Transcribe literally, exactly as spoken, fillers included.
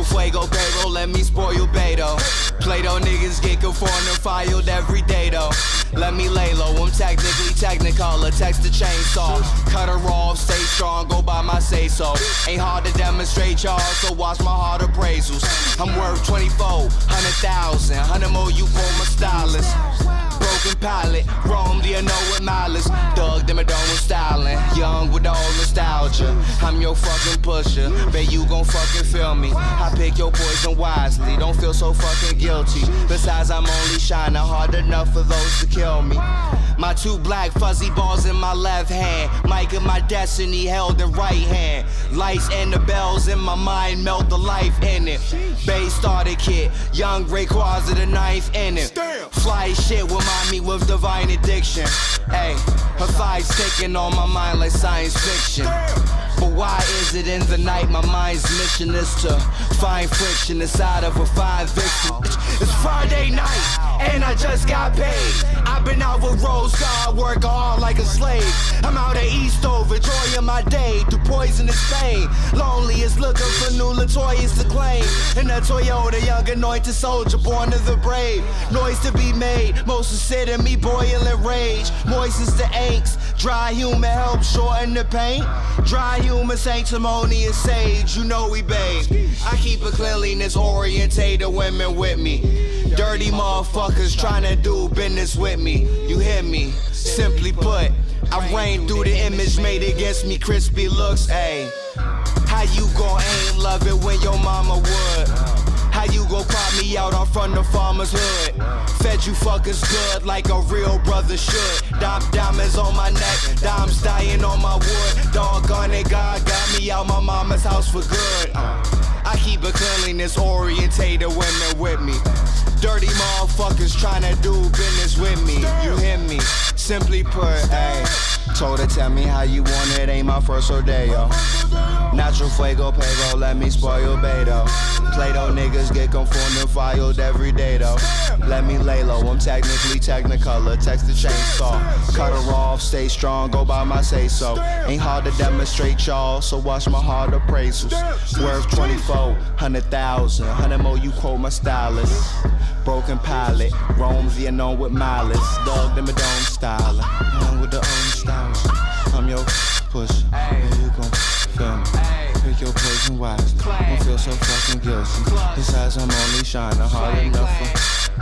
Natural fuego, payroll, let me spoil your Beto. Play-Doh niggas get conformed and filed every day though. Let me lay low, I'm technically technicolor, text the chainsaw. Cut her off, stay strong, go by my say-so. Ain't hard to demonstrate y'all, so watch my hard appraisals. I'm worth twenty-four, hundred thousand, hundred more you call my stylist. Broken palette, roam the unknown with malice. Doug Dimmadome styling, young with all nostalgia. I'm your fucking pusher, bet you gon' fucking feel me. I pick your poison wisely, don't feel so fucking guilty. Besides, I'm only shining hard enough for those to kill me. My two black fuzzy balls in my left hand, mic of my destiny held in right hand. Lights and the bells in my mind melt the life in it. Bass starter kit, young Rayquaza of the ninth inning. Fly shit remind me with divine addiction. Hey, her thighs ticking on my mind like science fiction. But why is it in the night my mind's mission is to find friction inside of a fine vixen? It's Friday night and I just got paid. I've been out with Rose God, work hard like a slave. I'm out at Eastover, enjoying my day through poisonous pain. Lonely is looking for new Latoyas to claim. In a Toyota, young anointed soldier, born of the brave. Noise to be made, most consider me boiling rage. Moistens the inks, dry humor helps shorten the pain. Dry humor, sanctimonious sage, you know we babe. I keep a cleanliness orientated women with me. Dirty motherfuckers trying to do business with me. You hear me? Simply put, I reign through the image made against me. Crispy looks, ayy. How you gon' aim love it when your mama would? How you gon' crop me out on front of farmer's hood? Fed you fuckers good like a real brother should. Dime diamonds on my neck, dimes dying on my wood. Doggone it, God got me out my mama's house for good. Uh, I keep a cleanliness orientated women with me. Dirty motherfuckers tryna do business with me. You hear me? Simply put, ayy. Told her tell me how you want it, ain't my first rodeo. Natural fuego, payroll, let me spoil your Beto. Play-Doh niggas get conformed and filed every day though. Let me lay low, I'm technically technicolor, text the chainsaw. Cut her off, stay strong, go by my say-so. Ain't hard to demonstrate y'all, so watch my hard appraisals. Worth twenty-four, hundred thousand, hundred more you quote my stylist. Broken palette, roams the unknown with malice. Doug Dimmadome styling, young with the own styles. I'm your pusher, and you gon' feel me. Pick your poison wisely, don't feel so fucking guilty. Besides, I'm only shining hard enough for